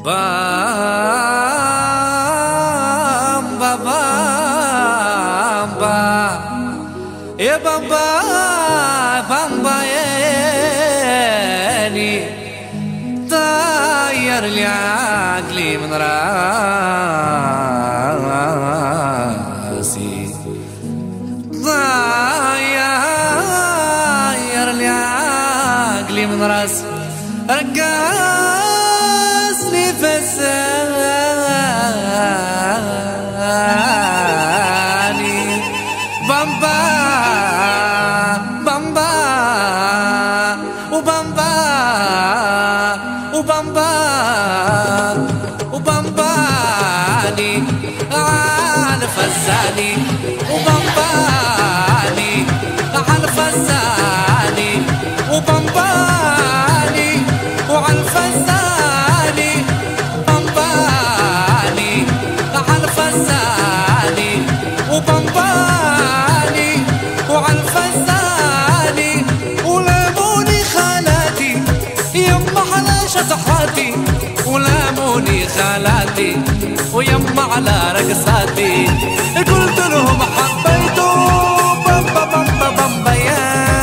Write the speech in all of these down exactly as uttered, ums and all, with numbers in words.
بامبا بامبا يا بامبا بامبا ياني طير لي عقلي من راسي طير لي عقلي من راسي رقصني فساني بامبا بامبا وبامبا وبامبا وبامباني على فساني وبامباني على فساني وبامباني وعلى الفساني بامباني على الفساني وبامباني وعلى الفساني ولاموني خالاتي يما على شطحاتي ولاموني خالاتي ويما على رقصاتي قلت لهم حبيتو بامبا بامبا بامبا يا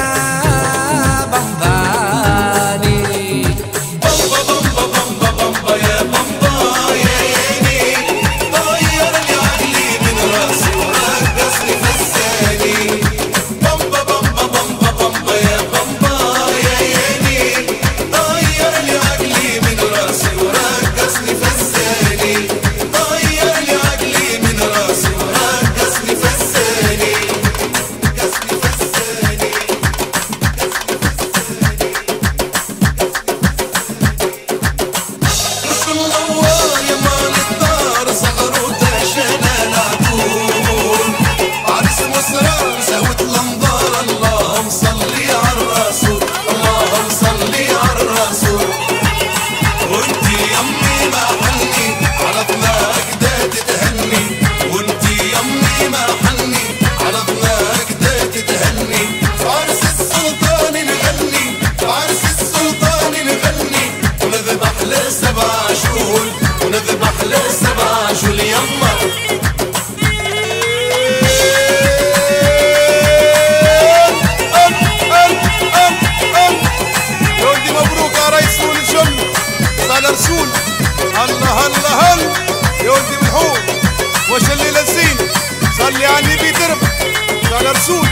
رسول الله الله هل يا ولدي بالحور واش الليله نسين صلي على النبي درب على رسول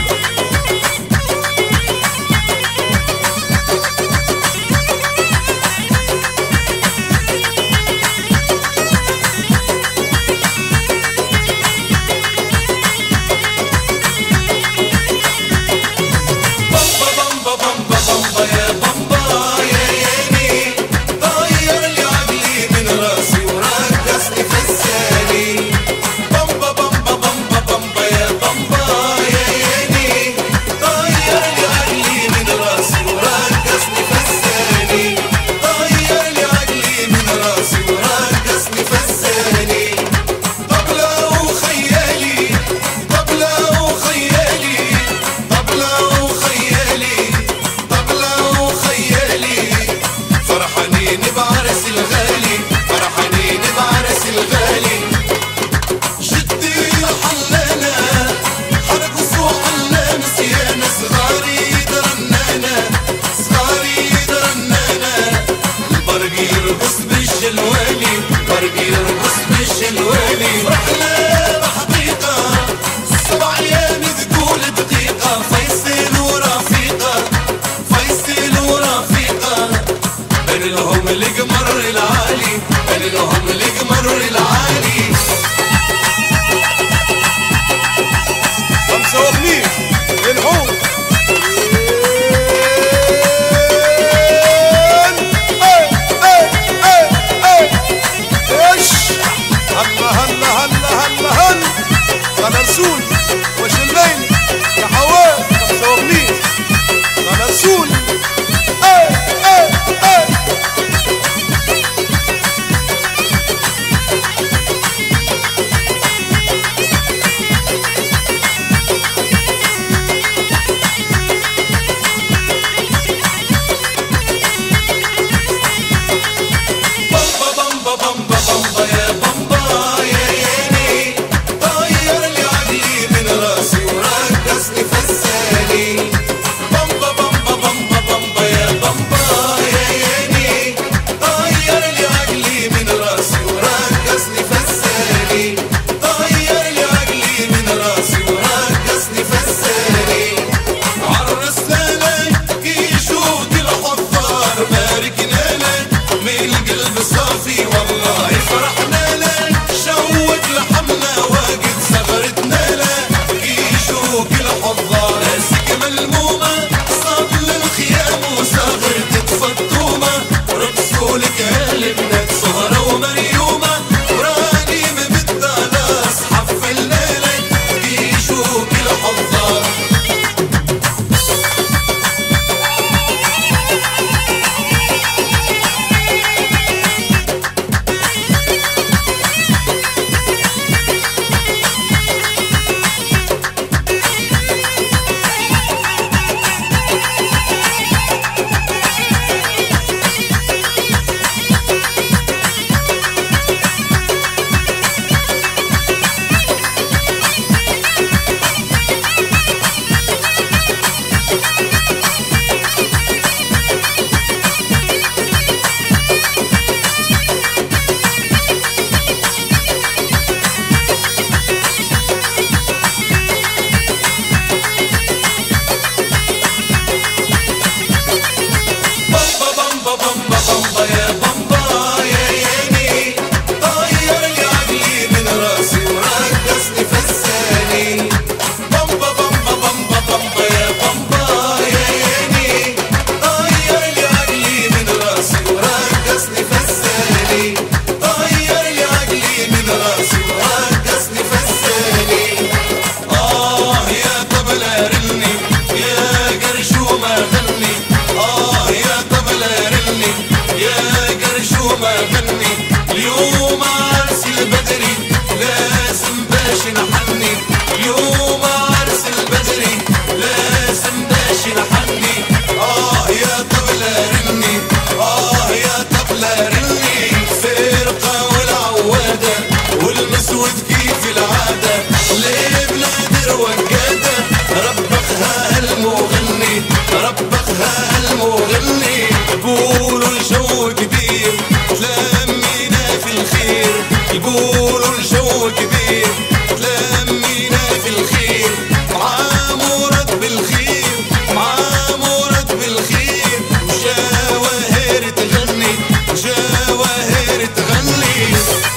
شو ما غني اليوم عرس البدري لازم باش نحني اليوم عرس البدري لازم باش نحني اه يا طبلة رني اه يا طبلة رني فرقة والعوادة والمسود كيف العادة لبلاد وقادة ربخها المغني ربخها المغني يقولوا الجو كبير تلمينا في الخير يقولوا الجو كبير تلمينا في الخير مع مراد بالخير مع مراد بالخير وجواهر تغني وجواهر تغني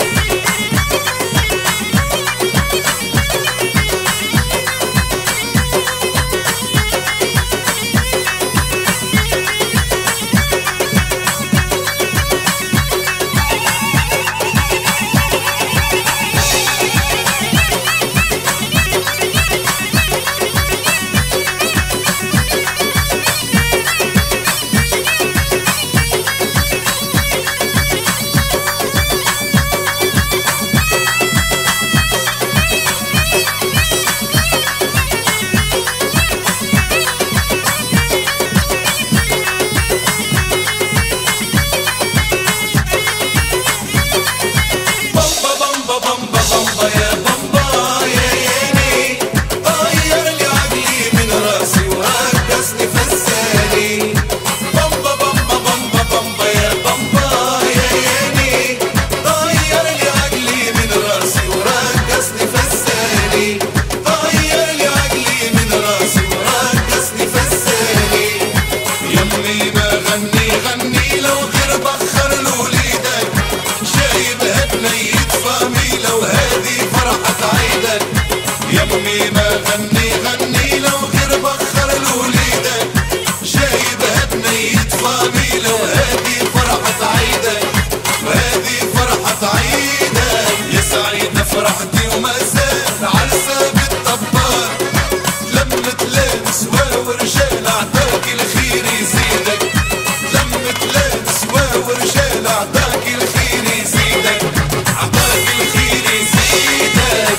يمي ما غني غني لو غير بخر الوليدك جايبها بنية فامي لو هادي فرحة عيدك وهادي فرحة عيدك يا سعيدة فرحتي وما زال عرسة بالطبار لمت لابسوا ورجال عطاك الخير يزيدك لمت لابسوا ورجال عطاك الخير يزيدك عطاك الخير يزيدك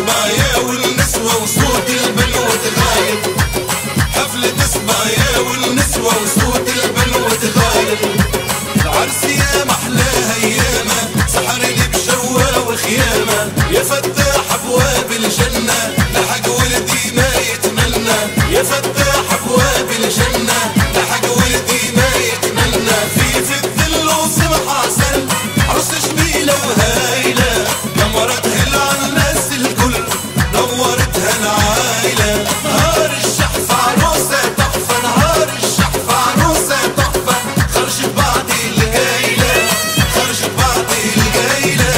سمايا والنسوة وصوت البنوة غايب، حفلة سمايا والنسوة وصوت البنوة غايب. العرس يا محلاها ايامه سحرني بشوة وخيامه، يا فتاح ابواب الجنة لحق ولدي ما يتمنى، يا فتاح ابواب الجنة لحق ولدي ما يتمنى. في في الذل وسمح عسل عروس جميلة وهايلة، نورتها الناس الكل نورتها العايلة. نهار الشحف عروسة تحفة، نهار الشحف عروسة تحفة، خرجت بعد القايلة خرجت بعد القايلة.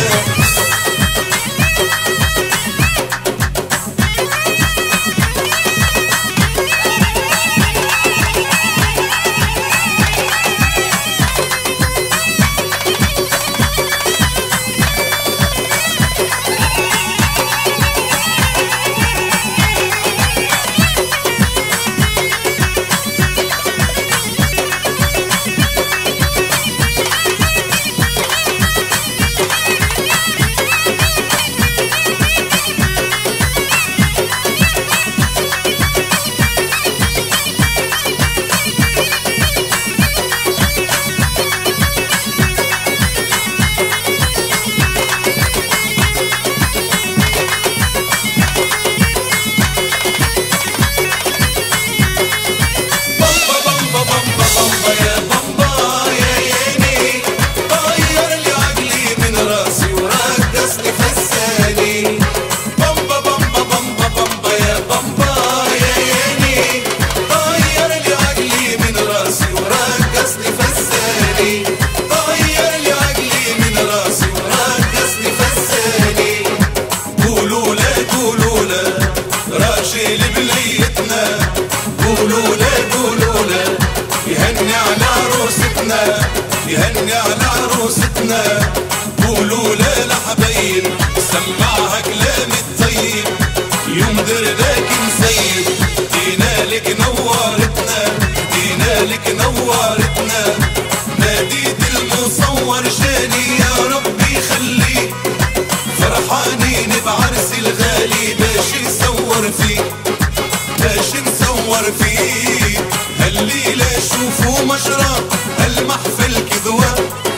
راجل بليتنا قولوا له قولوا له يهني على عروستنا يهني على عروستنا. قولوا له لحبايب سمعها كلام الطيب، يوم دربك نسيب دينا لك نورتنا دينا لك نورتنا. ناديت المصور جاني يا ربي خليك فرحانين بعرس الغالي باش نصور فيه باش نصور فيه. هالليلة شوفوا مجرى هالمحفل كذوة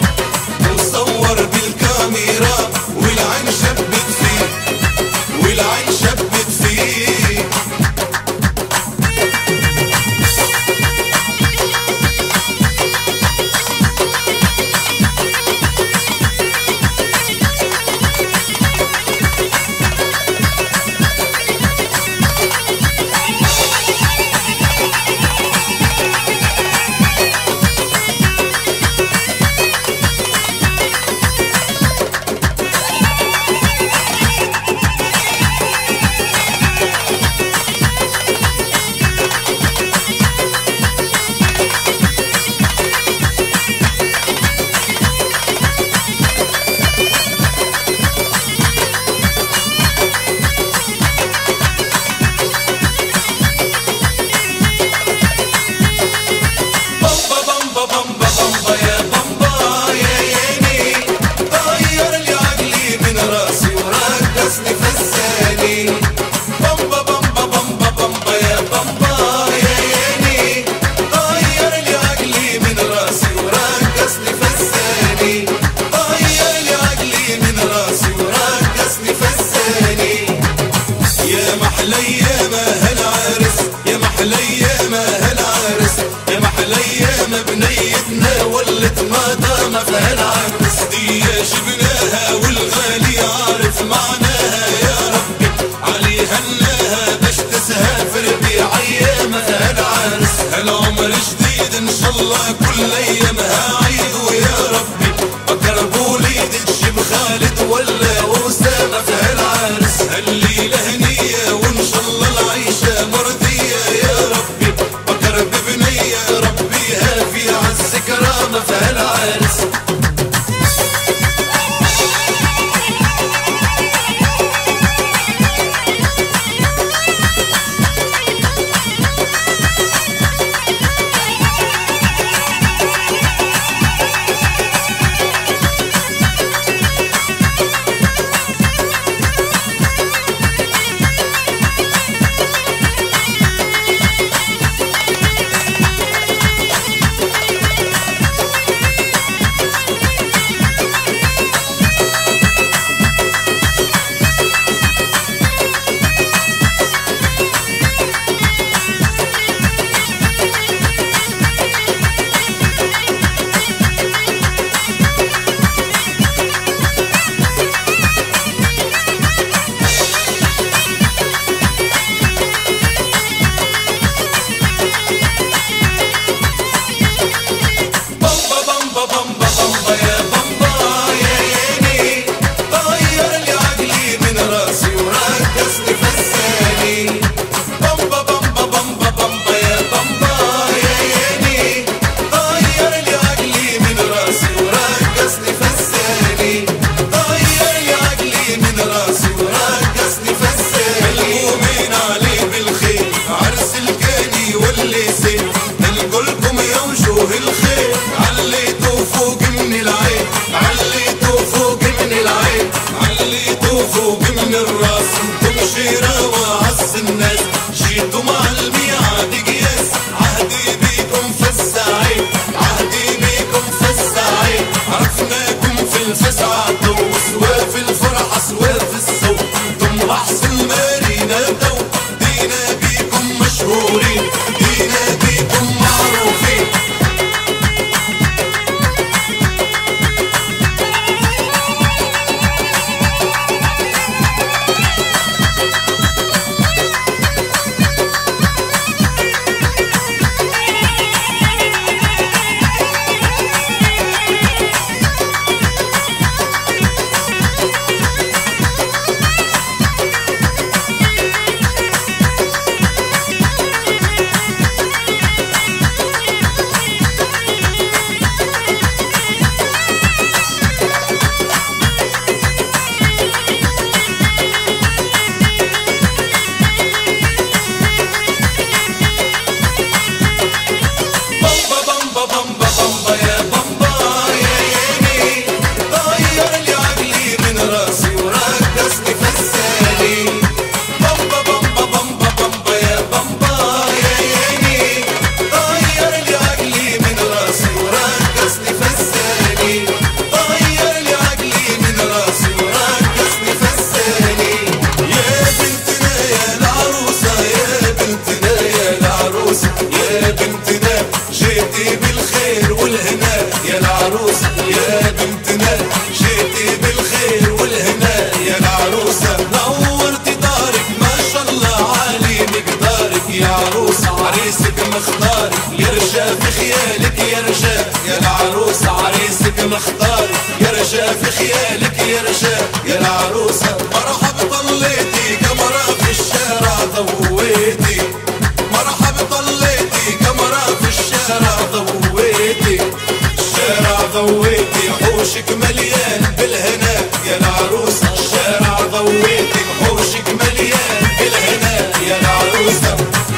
وصور بالكاميرا والعين شبت فيه والعين شبت فيه. بنيتنا ولت ما دام فهالعرس دي جبناها والغالي عارف معناها يا ربي علي هناها باش تسافر بعيامها العرس. هالعمر جديد ان شاء الله كل ايامها عيد ويا ربي بكر بوليد تجيب خالد ولا اسامه في هالعرس. هالليله هنيه وان شاء الله العيشه مرضيه يا ربي بكر ببنيه ربيها في عز كرامه في هالعرس. بالخير والهنا يا العروسة يا بنتنا، جيتي بالخير والهنا يا العروسة، نورتي دارك ما شاء الله عالي مقدارك يا عروسة، عريسك مختارك يرجى في خيالك يرجى يا العروسة، عريسك مختارك يرجى في خيالك يرجى يا العروسة، مرحبا طليتي قمرة في الشارع ضويتي، مرحبا طليتي قمرة في الشارع ضويتي، الشارع ضويتي حوشك مليان بالهنا يا العروسة، الشارع ضويتي حوشك مليان بالهنا يا العروسة.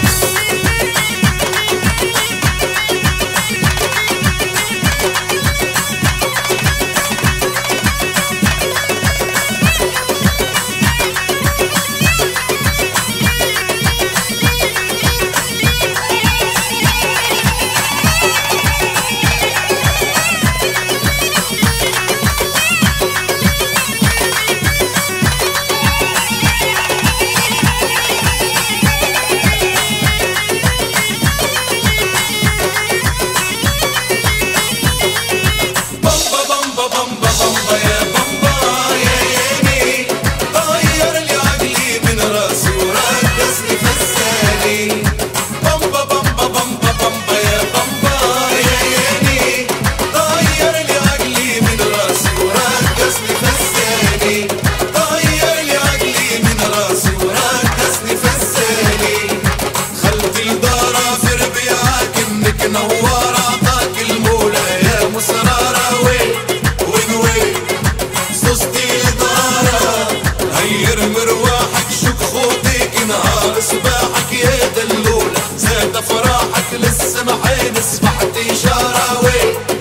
نوار عطاك المولى يا مسرارة وين وين وين صوصتي دارة، هير مرواحك شك خوتك نهار صباحك يا دلولة، زاد افراحك للسمحين اصبحت اشارة وين